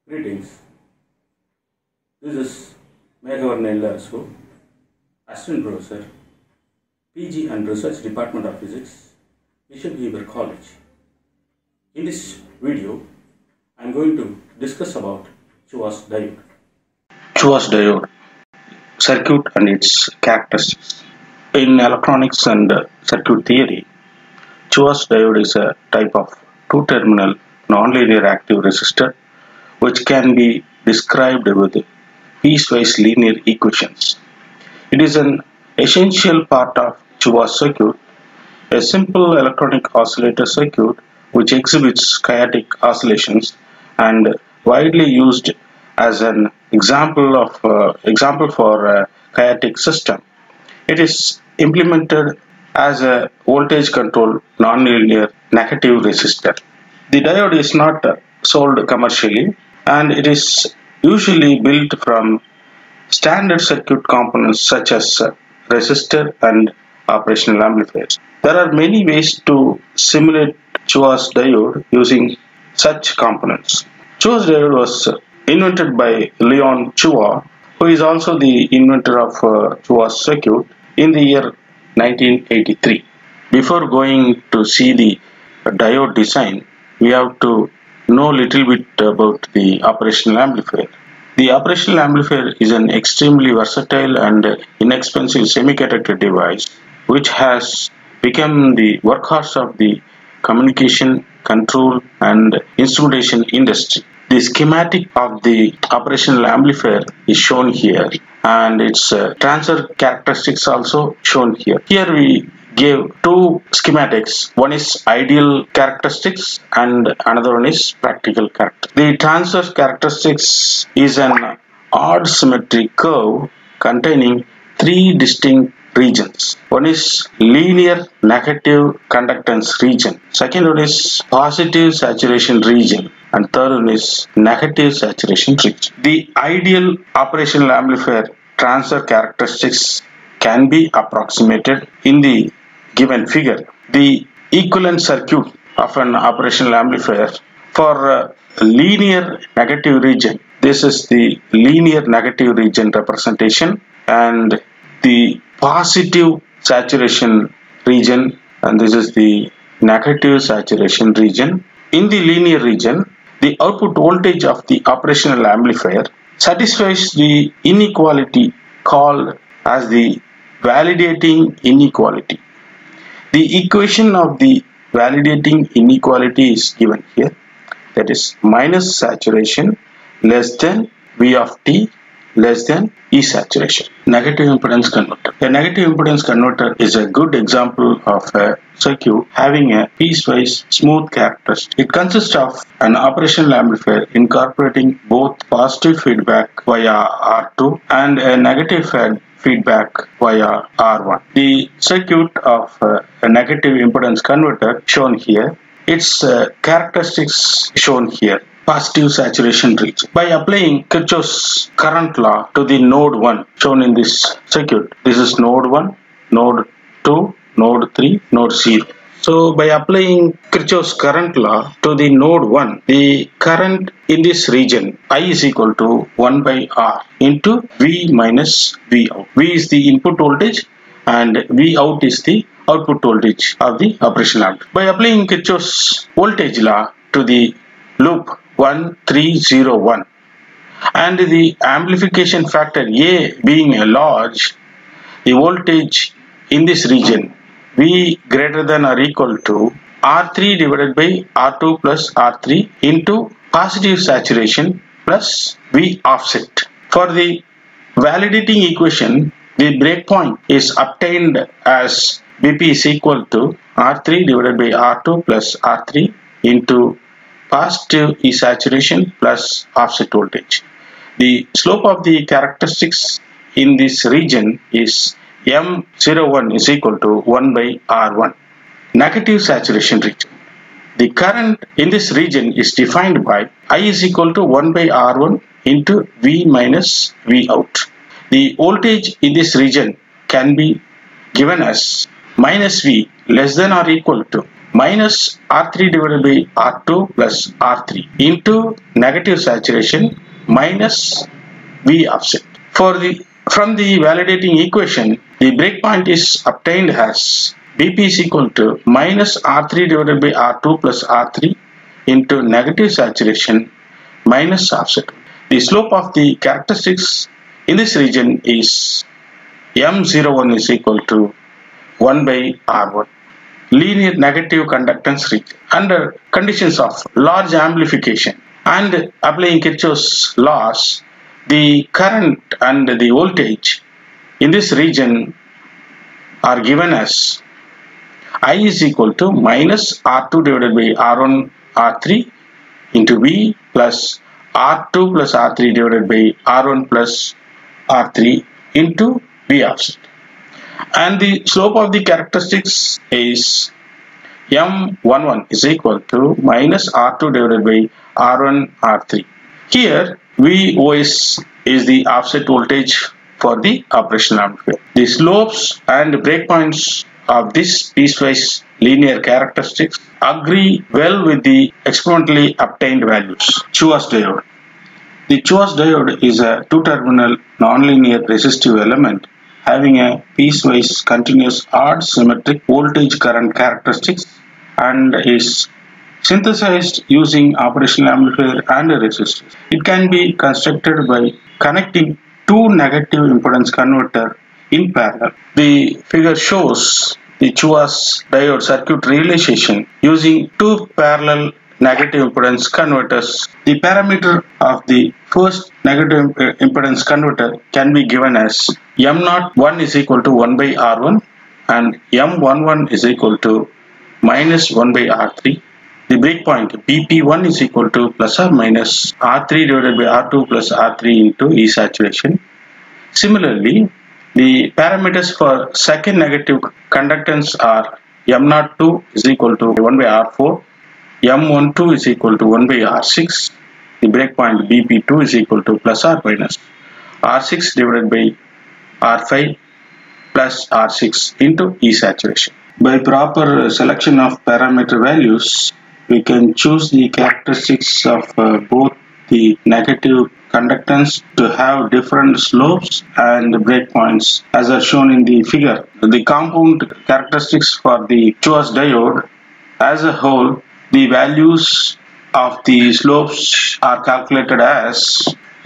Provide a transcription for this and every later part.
Greetings. This is Meghavarna Ellarasu, Assistant Professor, PG and Research Department of Physics, Bishop Heber College. In this video, I am going to discuss about Chuvas diode. Chuvas diode circuit and its characteristics. In electronics and circuit theory, Chuvas diode is a type of two-terminal nonlinear active resistor which can be described with piecewise linear equations. It is an essential part of Chuvas circuit, a simple electronic oscillator circuit which exhibits chaotic oscillations and widely used as an example for a chaotic system. It is implemented as a voltage controlled nonlinear negative resistor. The diode is not sold commercially, and it is usually built from standard circuit components such as resistor and operational amplifiers. There are many ways to simulate Chuvas diode using such components. Chuvas diode was invented by Leon Chuva, who is also the inventor of Chuvas circuit, in the year 1983. Before going to see the diode design, we have to know a little bit about the operational amplifier. The operational amplifier is an extremely versatile and inexpensive semiconductor device which has become the workhorse of the communication, control and instrumentation industry. The schematic of the operational amplifier is shown here, and its transfer characteristics also shown here. Here we gave two schematics. One is ideal characteristics and another one is practical characteristics. The transfer characteristics is an odd symmetry curve containing three distinct regions. One is linear negative conductance region. Second one is positive saturation region. And third one is negative saturation region. The ideal operational amplifier transfer characteristics can be approximated in the given figure. The equivalent circuit of an operational amplifier for linear negative region. This is the linear negative region representation, and the positive saturation region, and this is the negative saturation region. In the linear region, the output voltage of the operational amplifier satisfies the inequality called as the validating inequality. The equation of the validating inequality is given here, that is minus saturation less than V of t less than E saturation. Negative impedance converter. A negative impedance converter is a good example of a circuit having a piecewise smooth characteristic. It consists of an operational amplifier incorporating both positive feedback via R2 and a negative feedback via R1. The circuit of a negative impedance converter shown here, its characteristics shown here. Positive saturation region. By applying Kirchhoff's current law to the node 1 shown in this circuit, this is node 1, node 2, node 3, node 0. So by applying Kirchhoff's current law to the node 1, the current in this region I is equal to 1 by R into V minus V out. V is the input voltage and V out is the output voltage of the operational amplifier. By applying Kirchhoff's voltage law to the loop 1301 and the amplification factor A being large, the voltage in this region V greater than or equal to R3 divided by R2 plus R3 into positive saturation plus V offset. For the validating equation, the breakpoint is obtained as Vp is equal to R3 divided by R2 plus R3 into positive E saturation plus offset voltage. The slope of the characteristics in this region is M01 is equal to 1 by R1. Negative saturation region. The current in this region is defined by I is equal to 1 by R1 into V minus V out. The voltage in this region can be given as minus V less than or equal to minus R3 divided by R2 plus R3 into negative saturation minus V offset. From the validating equation, the breakpoint is obtained as BP is equal to minus R3 divided by R2 plus R3 into negative saturation minus offset. The slope of the characteristics in this region is M01 is equal to 1 by R1. Linear negative conductance region. Under conditions of large amplification and applying Kirchhoff's laws, the current and the voltage in this region are given as I is equal to minus R2 divided by R1 R3 into V plus R2 plus R3 divided by R1 plus R3 into V offset. And the slope of the characteristics is M11 is equal to minus R2 divided by R1 R3. Here VOS is the offset voltage for the operational amplifier. The slopes and breakpoints of this piecewise linear characteristics agree well with the experimentally obtained values. Chuas diode. The Chuas diode is a two-terminal nonlinear resistive element having a piecewise continuous odd symmetric voltage current characteristics and is synthesized using operational amplifier and a resistor. It can be constructed by connecting two negative impedance converter in parallel. The figure shows the Chuas diode circuit realization using two parallel negative impedance converters. The parameter of the first negative impedance converter can be given as M01 is equal to 1 by R1 and M11 is equal to minus 1 by R3. The breakpoint BP1 is equal to plus or minus R3 divided by R2 plus R3 into E saturation. Similarly, the parameters for second negative conductance are M02 is equal to 1 by R4, M12 is equal to 1 by R6. The breakpoint BP2 is equal to plus or minus R6 divided by R5 plus R6 into E saturation. By proper selection of parameter values, we can choose the characteristics of both the negative conductance to have different slopes and breakpoints as are shown in the figure. The compound characteristics for the Chuas diode as a whole, the values of the slopes are calculated as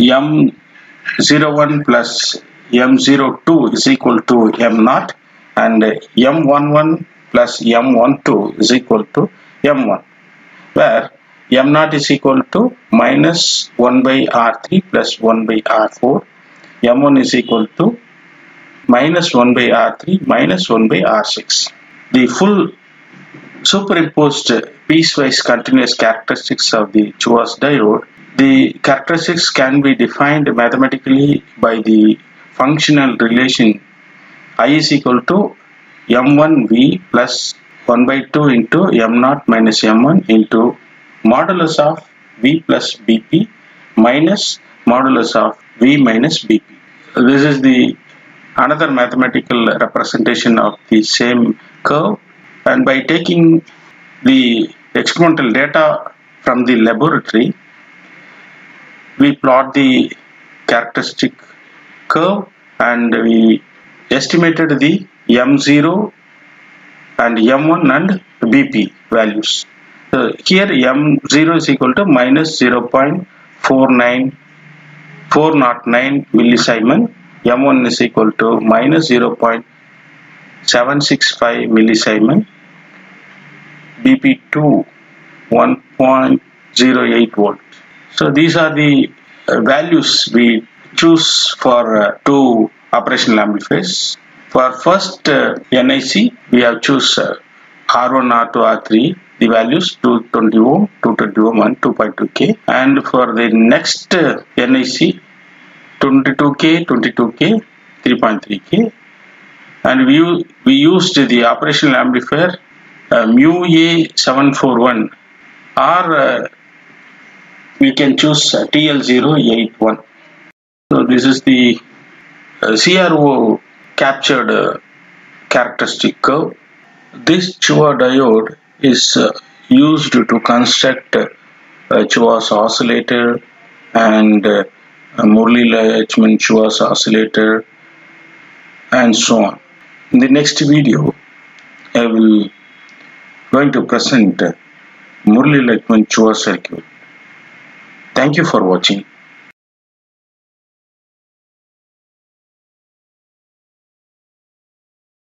M01 plus M02 is equal to M0 and M11 plus M12 is equal to M1, where M0 is equal to minus 1 by R3 plus 1 by R4, M1 is equal to minus 1 by R3 minus 1 by R6. The full superimposed piecewise continuous characteristics of the Chuas diode. The characteristics can be defined mathematically by the functional relation I is equal to M1V plus 1 by 2 into M0 minus M1 into modulus of V plus BP minus modulus of V minus BP. This is the another mathematical representation of the same curve, and by taking the experimental data from the laboratory, we plot the characteristic curve and we estimated the M0 and M1 and BP values. Here M0 is equal to minus 0.409 millisiemens, M1 is equal to minus 0.765 millisiemens, BP2 1.08 volt. So these are the values we choose for two operational amplifiers. For first NIC, we have choose R1, R2, R3. The values 220 ohm, 220 ohm and 2.2K. And for the next NIC, 22K, 22K, 3.3K. And we used the operational amplifier MU-A741, or we can choose TL081. So this is the CRO captured characteristic curve. This Chuas diode is used to construct Chuvas oscillator and Murali-Leachman-Chuvas oscillator and so on. In the next video, I will going to present Murali-Leachman-Chuvas circuit. Thank you for watching.